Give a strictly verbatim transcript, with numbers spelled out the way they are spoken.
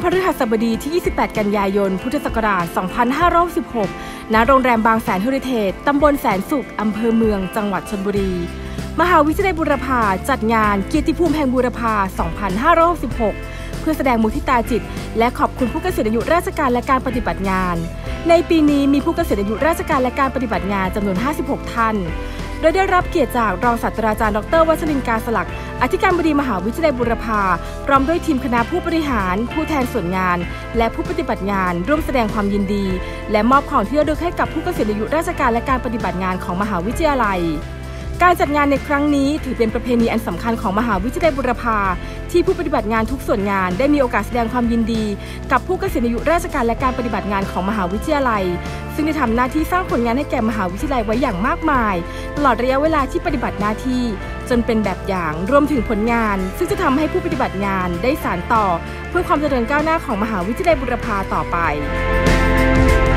พฤหัสบดีที่ ยี่สิบแปด กันยายน พุทธศักราช สองพันห้าร้อยสิบหก ณ โรงแรมบางแสนเฮอริเทจ ตำบลแสนสุข อำเภอเมือง จังหวัดชลบุรี มหาวิทยาลัยบูรพาจัดงานเกียรติภูมิแห่งบูรพา สองพันห้าร้อยสิบหก เพื่อแสดงมุทิตาจิตและขอบคุณผู้เกษียณอายุราชการและการปฏิบัติงาน ในปีนี้มีผู้เกษียณอายุราชการและการปฏิบัติงานจำนวน ห้าสิบหก ท่านโดยได้รับเกียรติจากรองศาสตราจารย์ดร.วัชรินทร์ กาสลักษ์อธิการบดีมหาวิทยาลัยบูรพาพร้อมด้วยทีมคณะผู้บริหารผู้แทนส่วนงานและผู้ปฏิบัติงานร่วมแสดงความยินดีและมอบของที่ระลึกให้กับผู้เกษียณอายุราชการและการปฏิบัติงานของมหาวิทยาลัยการจัดงานในครั้งนี้ถือเป็นประเพณีอันสำคัญของมหาวิทยาลัยบูรพาที่ผู้ปฏิบัติงานทุกส่วนงานได้มีโอกาสแสดงความยินดีกับผู้เกษียณอายุราชการและการปฏิบัติงานของมหาวิทยาลัยซึ่งได้ทำหน้าที่สร้างผลงานให้แก่มหาวิทยาลัยไว้อย่างมากมายตลอดระยะเวลาที่ปฏิบัติหน้าที่จนเป็นแบบอย่างรวมถึงผลงานซึ่งจะทำให้ผู้ปฏิบัติงานได้สานต่อเพื่อความเจริญก้าวหน้าของมหาวิทยาลัยบูรพาต่อไป